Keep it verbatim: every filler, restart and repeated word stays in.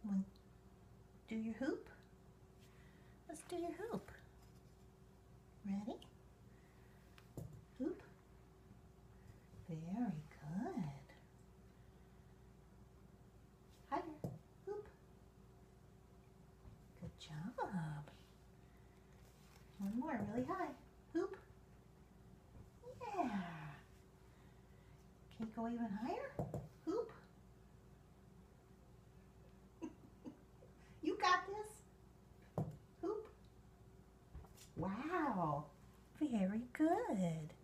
Want to do your hoop? Let's do your hoop. Ready? Hoop. Very good. Higher. Hoop. Good job. One more, really high. Hoop. Yeah. Can you go even higher? Hoop. You got this. Hoop. Wow. Very good.